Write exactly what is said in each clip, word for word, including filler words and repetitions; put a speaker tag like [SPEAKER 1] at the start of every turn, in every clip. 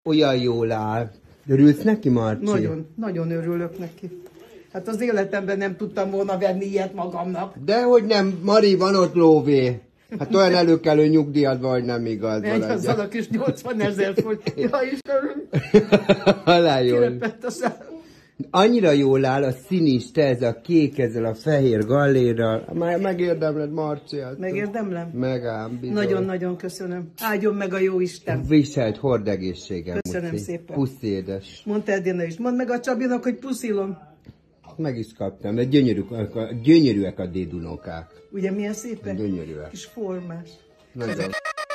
[SPEAKER 1] Olyan jól áll. Örülsz neki, Marci?
[SPEAKER 2] Nagyon, nagyon örülök neki. Hát az életemben nem tudtam volna venni ilyet magamnak.
[SPEAKER 1] Dehogy nem, Mari, van ott lóvé. Hát olyan előkelő nyugdíjad vagy, nem igaz.
[SPEAKER 2] Megy azzal a kis nyolcvanezer font. Ja, Istenem.
[SPEAKER 1] Halál jól.
[SPEAKER 2] Kirepett a szám.
[SPEAKER 1] Annyira jól áll a színiste, ez a kék, ezzel a fehér gallérral. Már megérdemled, Marci.
[SPEAKER 2] Megérdemlem?
[SPEAKER 1] Megám, bizony.
[SPEAKER 2] Nagyon-nagyon köszönöm. Áldjon meg a jó Isten.
[SPEAKER 1] Viselt, hord egészségem.
[SPEAKER 2] Köszönöm
[SPEAKER 1] Muci.
[SPEAKER 2] szépen.
[SPEAKER 1] Puszi, édes.
[SPEAKER 2] Mondta Edina is. Mondd meg a Csabinak, hogy puszilom.
[SPEAKER 1] Meg is kaptam, de gyönyörű, gyönyörűek a dédunokák.
[SPEAKER 2] Ugye milyen szépen?
[SPEAKER 1] Gyönyörűek.
[SPEAKER 2] Kis formás.
[SPEAKER 1] Nagyon.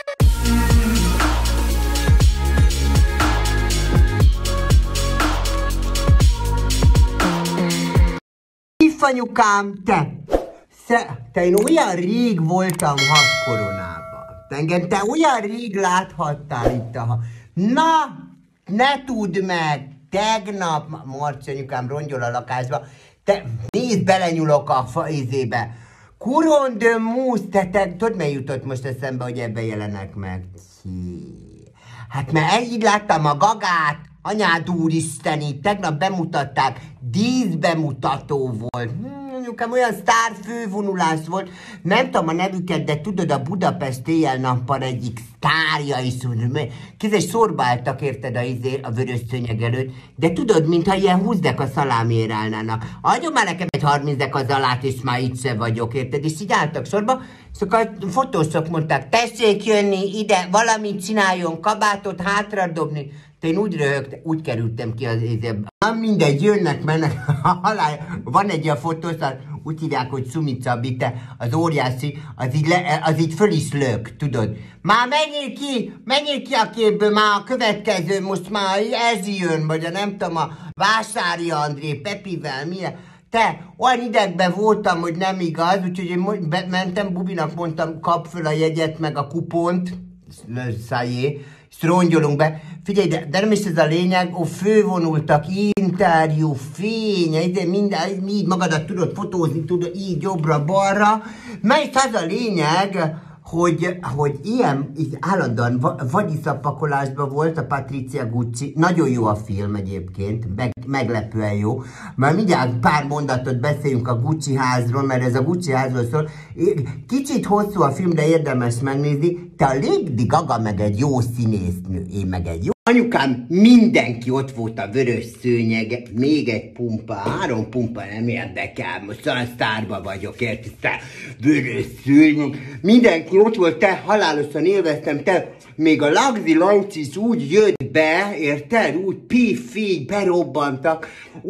[SPEAKER 1] Anyukám, te! Sze, te én olyan rég voltam hat koronában. Engem te olyan rég láthattál itt a... Na, ne tudd meg! Tegnap, Marci anyukám rongyol a lakásba, te nézd, belenyúlok a fa izébe. Couronne de mousse, te, te tudod, mely jutott most eszembe, hogy ebben jelenek meg? Hí. Hát mert így láttam a Gagát, anyád úristeni, tegnap bemutatták, díszbemutató volt. Hmm, anyukám, olyan sztár fővonulás volt, nem tudom a nevüket, de tudod, a Budapest éjjel-nappal egyik sztárja is, kézes sorba álltak, érted, a, izé, a vörös szőnyeg előtt, de tudod, mintha ilyen húzdek a szalámiért állnának. Adjon már nekem egy harminc az alát, és már itt se vagyok, érted, és így álltak sorba, és akkor a fotósok mondták, tessék jönni ide, valamit csináljon, kabátot hátradobni. De én úgy röhögtem, úgy kerültem ki az ézében. Nem mindegy, jönnek, mennek, van egy ilyen fotós, úgy hívják, hogy Sumicabi, te, az óriási, az így, le, az így föl is lök, tudod. Már menjél ki, menjél ki a képből, már a következő, most már ez jön, vagy a nem tudom, a Vásári André, Pepivel, milyen. Te, olyan idegben voltam, hogy nem igaz, úgyhogy én mentem, Bubinak mondtam, kap föl a jegyet, meg a kupont, szájé, és rongyolunk be. Figyelj, de, de nem is ez a lényeg, ó, fővonultak, interjú, fény, ide minden, így magadat tudod fotózni, tudod, így jobbra-balra. Mert az a lényeg, hogy, hogy ilyen így állandóan vagyiszapakolásban volt a Patrizia Gucci. Nagyon jó a film egyébként, meg, meglepően jó. Már mindjárt pár mondatot beszéljünk a Gucci házról, mert ez a Gucci házról szól. Kicsit hosszú a film, de érdemes megnézni. Te a Lady Gaga meg egy jó színésznő, én meg egy jó. Anyukám, mindenki ott volt a vörös szőnyeg, még egy pumpa, három pumpa nem érdekel, most olyan sztárba vagyok, érted, te vörös szőnyeg, mindenki ott volt, te halálosan élveztem, te még a Lagzi Lanci is úgy jött be, érted, úgy pif-fi, berobbantak,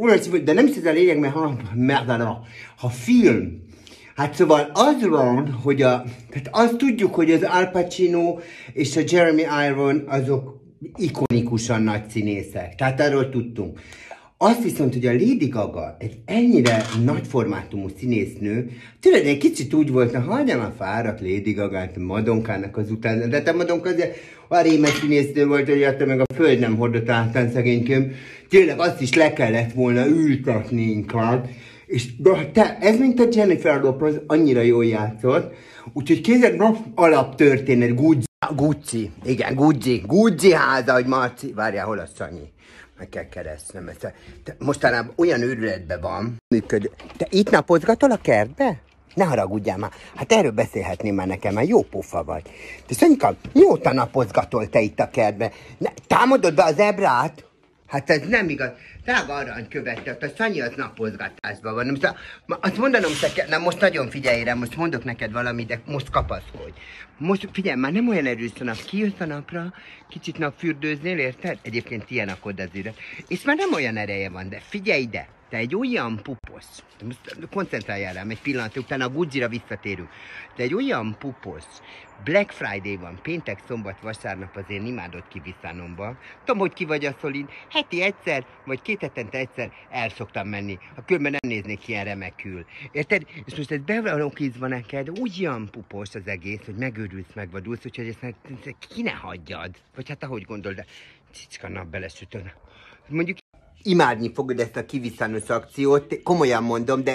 [SPEAKER 1] de nem is ez a lényeg, mert ha, mert a, ha film, hát szóval az van, hogy a, tehát azt tudjuk, hogy az Al Pacino és a Jeremy Irons azok ikonikusan nagy színészek. Tehát arról tudtunk. Azt viszont, hogy a Lady Gaga egy ennyire nagy formátumú színésznő, tőled egy kicsit úgy volt, hogy hagyjam a fáradt Lady Gagát Madonkának az után. De te Madonka azért olyan rémes színésznő volt, hogy érte meg a föld nem hordott átán szegénykém. Tényleg azt is le kellett volna ültetni inkább. És de te, ez mint a Jennifer Lopez, annyira jól játszott. Úgyhogy kézzel nap alaptörténet, Gucci. Gucci, igen, Gucci, Gucci háza, hogy Marci, várjál, hol a Sanyi? Meg kell keresnem ezt. Te mostanában olyan őrületben van, működő. Te itt napozgatol a kertbe? Ne haragudjál már, hát erről beszélhetném már nekem, már jó pofa vagy. Te Szanyika, mióta napozgatol te itt a kertbe? Ne, támadod be az ebrát? Hát ez nem igaz. Drága aranykövetett, a Sanyi az napozgatásban van. Most, azt mondanom neked, na most nagyon figyelj rá, most mondok neked valamit, de most kapaszkodj. Most figyelj, már nem olyan erős a nap, kijössz a napra, kicsit napfürdőznél, érted? Egyébként ilyen a kod az üret. És már nem olyan ereje van, de figyelj ide, te egy olyan pupos, most koncentráljál rám egy pillanat, utána a Gucci-ra visszatérünk. Te egy olyan pupos, Black Friday van, péntek, szombat, vasárnap az én imádott kiviszánomban. Tudom, hogy ki vagy a szolid, heti egyszer, vagy két hetente egyszer el szoktam menni. Ha különben nem néznék ilyen remekül. Érted? És most ez bevalókizva neked, ugyan pupos az egész, hogy megőrülsz, megvadulsz, úgyhogy ezt, ezt ki ne hagyjad. Vagy hát ahogy gondolod, de csicska nap belesütön. Mondjuk imádni fogod ezt a kiviszános akciót, komolyan mondom, de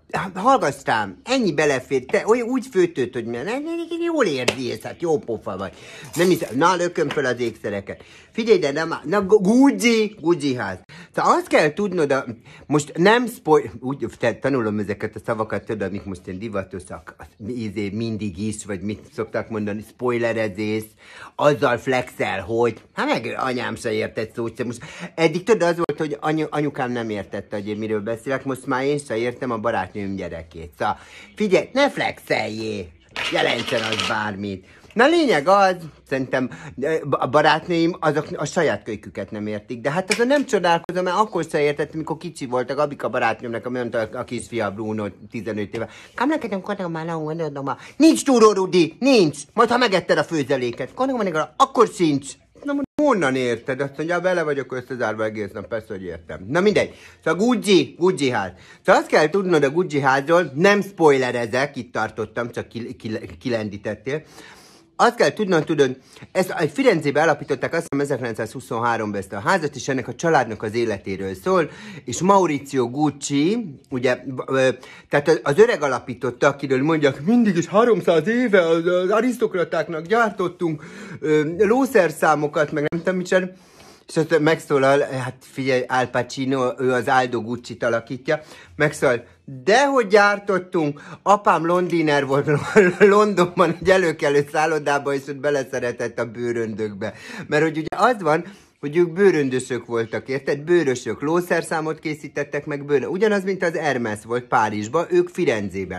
[SPEAKER 1] hallgassám, ennyi belefér, te olyan úgy főtőt, hogy ne, ne, ne, jól érzi, hát jó pofa vagy. Nem hiszem, na lököm fel az ékszereket. Figyelj, de nem, na Gucci, Gucci ház. Szóval azt kell tudnod, most nem spoil, úgy te, tanulom ezeket a szavakat, tudod, amik most ilyen divatosak, ízé, mindig is, vagy mit szoktak mondani, spoilerezés, azzal flexel, hogy, hát meg anyám se értett szó, most eddig tudod, az volt, hogy anyu, anyukám nem értette, hogy én miről beszélek, most már én se értem a barátnőm gyerekét. Szóval figyelj, ne flexeljé, jelentsen az bármit. Na lényeg az, szerintem a barátnőim azok a saját kölyküket nem értik, de hát azon nem csodálkozom, mert akkor se értettem, mikor kicsi voltak, Abika barátnőmnek, ami mondta a kisfia Bruno tizenöt éve. Kamlekedem, kodom már, nem már. Nincs túró, Rudi, nincs. Majd ha megetted a főzeléket, kodom már, akkor sincs. Na, honnan érted? Azt mondja, vele vagyok összezárva egész nap, persze, hogy értem. Na mindegy. Szóval Gucci, Gucci ház. Szóval azt kell tudnod a Gucci házról, nem spoilerezek, itt tartottam, csak kilendítettél. Azt kell tudnod, tudod, ezt egy Firenzébe alapították, azt hiszem ezerkilencszázhuszonháromban ezt a házat, és ennek a családnak az életéről szól, és Maurizio Gucci, ugye, tehát az öreg alapította, akiről mondják, mindig is háromszáz éve az, az arisztokratáknak gyártottunk lószerszámokat, meg nem tudom mit sem, és azt megszólal, hát figyelj, Al Pacino, ő az Aldo Gucci-t alakítja, megszólal, dehogy gyártottunk, apám londiner volt Londonban, egy előkelő szállodában, és ott beleszeretett a bőröndökbe. Mert hogy ugye az van, hogy ők bőröndösök voltak, érted? Bőrösök, lószerszámot készítettek meg bőrön. Ugyanaz, mint az Hermes volt Párizsban, ők Firenzében.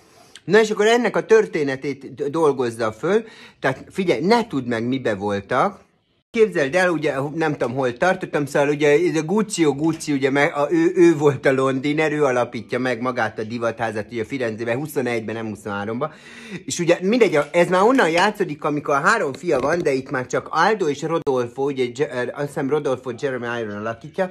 [SPEAKER 1] Na és akkor ennek a történetét dolgozza föl, tehát figyelj, ne tudd meg, mibe voltak. Képzeld el, ugye, nem tudom, hol tartottam, szóval ugye ez a Guccio Gucci, ugye meg, a, ő, ő volt a londiner, ő alapítja meg magát a divatházat, ugye Firenzében, huszonegyben, nem huszonháromban. És ugye mindegy, ez már onnan játszódik, amikor a három fia van, de itt már csak Aldo és Rodolfo, ugye azt hiszem Rodolfo Jeremy Iron alakítja,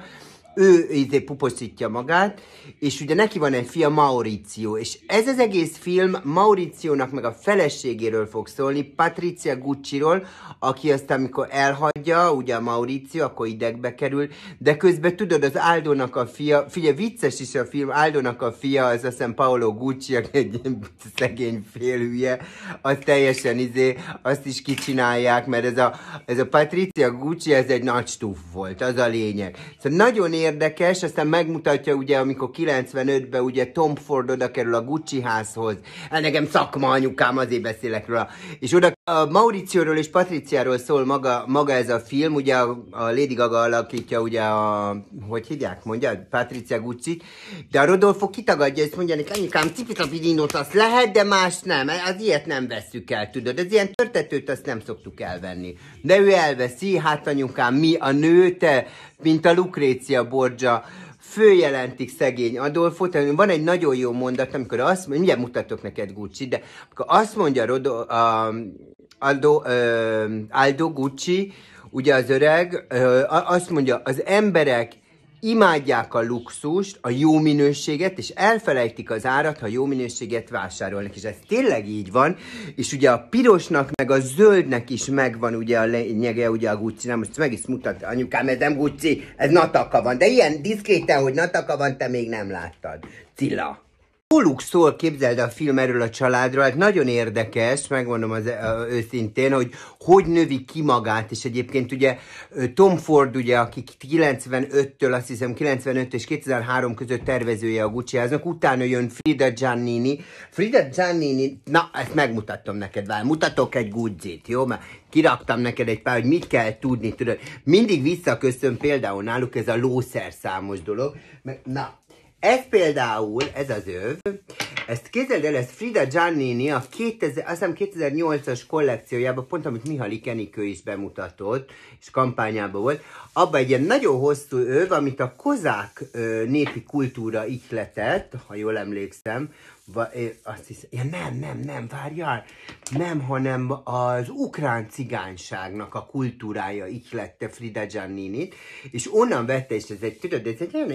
[SPEAKER 1] ő izé puposítja magát, és ugye neki van egy fia, Maurizio, és ez az egész film Mauriciónak meg a feleségéről fog szólni, Patrizia Gucciról, aki aztán, amikor elhagyja, ugye a Maurizio, akkor idegbe kerül, de közben tudod, az Aldónak a fia, figyelj, vicces is a film, Aldónak a fia, az azt hiszem Paolo Gucci, egy szegény félhülye, az teljesen izé, azt is kicsinálják, mert ez a, ez a Patrizia Gucci, ez egy nagy stúf volt, az a lényeg. Szóval nagyon érdekes, aztán megmutatja ugye, amikor kilencvenötben ugye Tom Ford oda kerül a Gucci házhoz. Hát nekem szakma anyukám, azért beszélek róla. És oda a Mauricióról és Patriciáról szól maga, maga ez a film, ugye a, a Lady Gaga alakítja ugye a, hogy hívják, mondja, Patrizia Gucci, de a Rodolfo kitagadja, és mondja, hogy anyukám, cipitapidinót azt lehet, de más nem, az ilyet nem vesszük el, tudod, az ilyen törtetőt azt nem szoktuk elvenni. De ő elveszi, hát anyukám, mi a nő, te, mint a Lucrezia Borgia, följelentik szegény Adolfot. Van egy nagyon jó mondat, amikor azt mondja, mindjárt mutatok neked Gucci, de amikor azt mondja Rodo, uh, Aldo, uh, Aldo Gucci, ugye az öreg, uh, azt mondja, az emberek imádják a luxust, a jó minőséget, és elfelejtik az árat, ha jó minőséget vásárolnak. És ez tényleg így van, és ugye a pirosnak, meg a zöldnek is megvan ugye a lényege, ugye a Gucci, nem most meg is mutat, anyukám, ez nem Gucci, ez Nataka van, de ilyen diszkréten, hogy Nataka van, te még nem láttad. Cilla. Róluk szól, képzeld a film erről a családról, hát nagyon érdekes, megmondom az, uh, őszintén, hogy hogy növi ki magát, és egyébként ugye Tom Ford, ugye, aki kilencvenöttől, azt hiszem kilencvenöt és kétezer-három között tervezője a Gucci háznak, utána jön Frida Giannini. Frida Giannini, na, ezt megmutattam neked, vár, mutatok egy Gucci-t, jó? Mert kiraktam neked egy pár, hogy mit kell tudni, tudod. Mindig visszaköszön például náluk ez a lószerszámos dolog, mert, na, ez például, ez az öv, ezt képzeld el, ez Frida Giannini a kétezer, azt hiszem kétezer-nyolcas kollekciójában, pont amit Mihály Enikő is bemutatott, és kampányában volt, abban egy ilyen nagyon hosszú öv, amit a kozák ö, népi kultúra ihletett, ha jól emlékszem, va, ö, azt hiszem, ja nem, nem, nem, várjál, nem, hanem az ukrán cigányságnak a kultúrája ihlette Frida Giannini-t, és onnan vette, és ez egy, tudod, ez egy olyan öv.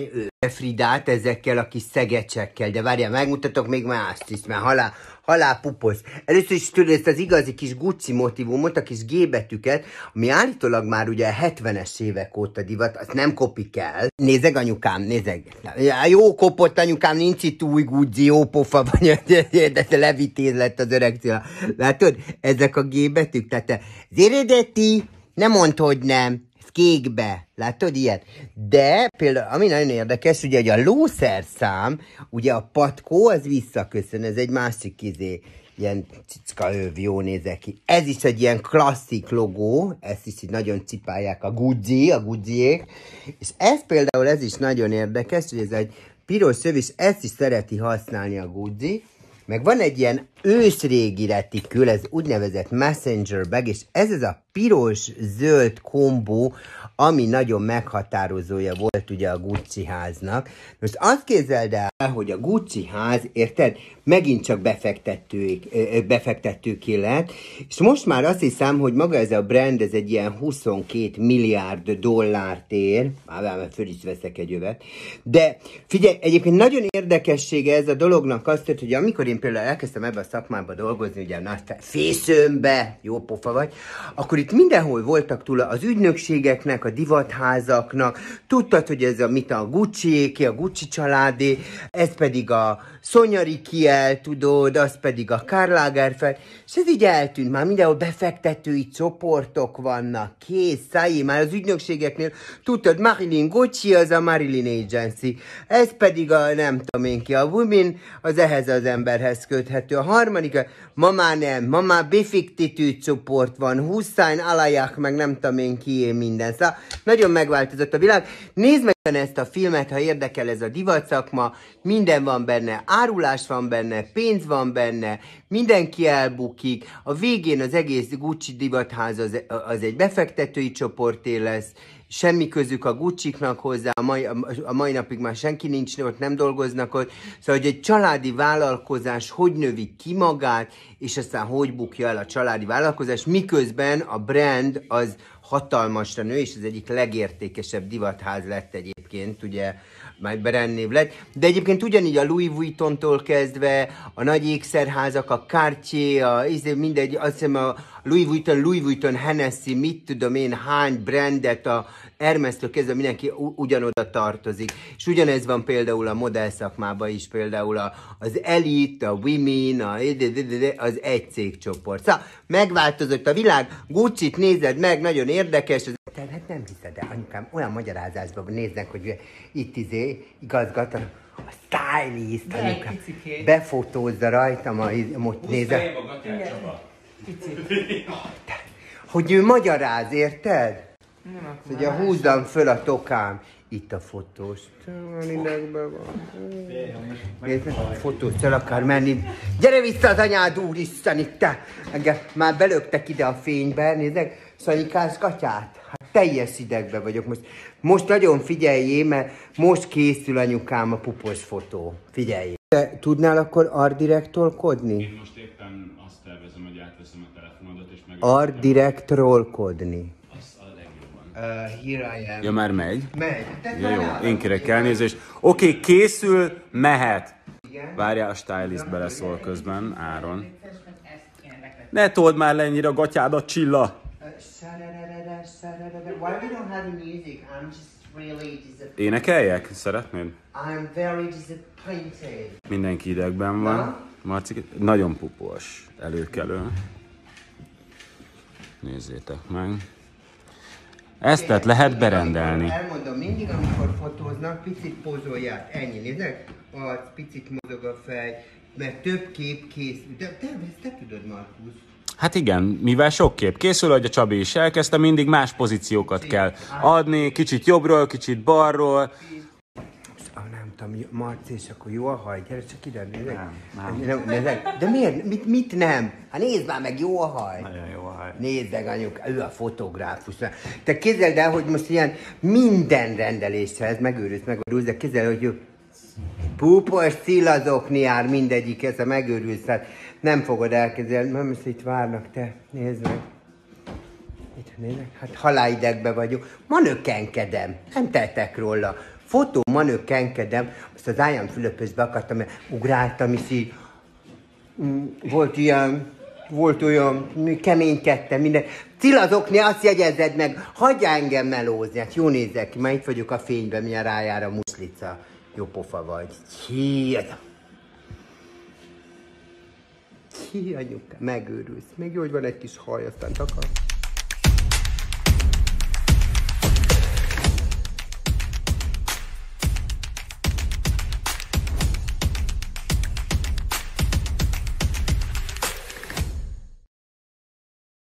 [SPEAKER 1] Fridát ezekkel a kis szegecsekkel, de várjál, megmutatok még mást is, mert halál, halál puposz. Először is tudod ezt az igazi kis Gucci motivumot, a kis G betűket, ami állítólag már ugye a hetvenes évek óta divat, azt nem kopik el. Nézeg anyukám, nézeg. Jó kopott anyukám, nincs itt új Gucci, jó pofa vagy, de levitéz lett az öreg Cilla. Látod, ezek a G betűk, tehát az eredeti, nem mondd, hogy nem. Kékbe. Látod ilyet? De például, ami nagyon érdekes, ugye, hogy a lószerszám, ugye a patkó, az visszaköszön, ez egy másik izé, ilyen cicka öv, jó nézek ki. Ez is egy ilyen klasszik logó, ezt is így nagyon cipálják a Gucci, a Gucciék, és ez például, ez is nagyon érdekes, hogy ez egy piros öv, és ezt is szereti használni a Gucci, meg van egy ilyen ősrégi retikül, ez úgynevezett messenger bag, és ez az a piros-zöld kombó, ami nagyon meghatározója volt ugye a Gucci háznak. Most azt képzeld el, hogy a Gucci ház, érted, megint csak befektetők, befektetőké lett, és most már azt hiszem, hogy maga ez a brand, ez egy ilyen huszonkét milliárd dollárt ér, már föl is veszek egy övet, de figyelj, egyébként nagyon érdekessége ez a dolognak azt, hogy amikor én például elkezdtem ebbe a szakmába dolgozni, ugye a fésőmbe, jó pofa vagy, akkor itt mindenhol voltak túl az ügynökségeknek, a divatházaknak, tudtad, hogy ez a mit a Gucciéké, a Gucci családé, ez pedig a Szonyari Kiel, tudod, az pedig a Karl Lagerfeld, és ez így eltűnt, már mindenhol befektetői csoportok vannak, kész, szájé, már az ügynökségeknél, tudtad, Marilyn Gucci, az a Marilyn Agency, ez pedig a nem tudom én ki, a Women, az ehhez az emberhez köthető, a harmadik, ma már nem, ma már befektető csoport van, Hussein Alajak, meg nem tudom én ki, minden, szóval nagyon megváltozott a világ. Nézd meg ezt a filmet, ha érdekel ez a divatszakma, minden van benne, árulás van benne, pénz van benne, mindenki elbukik, a végén az egész Gucci divatház az, az egy befektetői csoporté lesz, semmi közük a Gucci-knak hozzá, a mai, a mai napig már senki nincs ott, nem dolgoznak ott, szóval, hogy egy családi vállalkozás hogy növi ki magát, és aztán hogy bukja el a családi vállalkozás, miközben a brand az hatalmasra nő, és az egyik legértékesebb divatház lett egyébként, ugye, majd brandnév lett. De egyébként ugyanígy a Louis Vuittontól kezdve, a nagy ékszerházak, a Cartier, a, mindegy, azt hiszem a Louis Vuitton, Louis Vuitton, Hennessy, mit tudom én, hány brandet, a Hermestől kezdve mindenki ugyanoda tartozik. És ugyanez van például a modell szakmában is, például a, az Elite, a Women, a, az egy cégcsoport. Szóval megváltozott a világ, Gucci-t nézed meg, nagyon érdekes. Az... Te hát nem hiszed, de anyukám, olyan magyarázásban néznek, hogy itt izé igazgat a, a stylist, anyukám, befotózza rajtam, a, most nézed. Hogy ő magyaráz, érted? Nem, ugye húzzam föl a tokám. Itt a fotós. Nézd, fotós el akar menni. Gyere vissza az anyád, úristen, itt te! Engem már belöktek ide a fénybe, nézzek, Szanyikás gatyát. Hát teljes idegbe vagyok most. Most nagyon figyeljé, mert most készül anyukám a pupos fotó. Figyelj. Te tudnál akkor art direct-tolkodni?
[SPEAKER 3] Én most éppen azt tervezem, hogy átveszem a telefonodat és meg...
[SPEAKER 1] Art direct-rolkodni.
[SPEAKER 3] Uh,
[SPEAKER 1] here I am.
[SPEAKER 3] Ja, már megy?
[SPEAKER 1] Megy.
[SPEAKER 3] Ja, jó, én kérek elnézést. Oké, okay, készül, mehet. Várjál, a stylist beleszól közben, Áron. Ne told már le ennyire a gatyádat, Csilla. Énekeljek? Szeretnéd? Mindenki idegben van. Marci, nagyon pupos, előkelő. Nézzétek meg. Ezt tehát lehet berendelni.
[SPEAKER 1] Elmondom, mindig, amikor fotóznak, picit pozolják. Ennyi, nézzek? Arc, picit mozog a fej, mert több kép készül. De te, ezt te tudod, Markusz.
[SPEAKER 3] Hát igen, mivel sok kép készül, hogy a Csabi is elkezdte, mindig más pozíciókat kell adni, kicsit jobbról, kicsit balról.
[SPEAKER 1] Nem tudom, Marci, és akkor jó a haj, gyere csak ide, nézzek.
[SPEAKER 3] Nem, nem.
[SPEAKER 1] Nézzek. De miért? Mit, mit nem? Hát nézd már meg, jó a haj.
[SPEAKER 3] Nagyon jó a haj.
[SPEAKER 1] Nézd meg, anyuk, ő a fotográfus. Te képzeld el, hogy most ilyen minden rendeléshez megőrülsz, megőrülsz, de képzeld el, hogy pupos szilazokni jár mindegyik, ez a megőrülsz, hát nem fogod elkezdeni. Nem, most itt várnak, te, nézd meg. Itt nézd meg, hát halálidegbe vagyok. Ma nökkenkedem, nem tettek róla. fotó manőkenkedem, azt az Áján Fülöphözbe akartam, mert ugráltam, és így mm, volt ilyen, volt olyan, keménykedtem, minden. Cilazokni, azt jegyezed meg, hagyja engem melózni, hát jó nézek ki, már itt vagyok a fényben, milyen rájár a muszlica. Jó pofa vagy. Hí, Hí, anyuka, megőrülsz. Még jó, hogy van egy kis haj, aztán takar.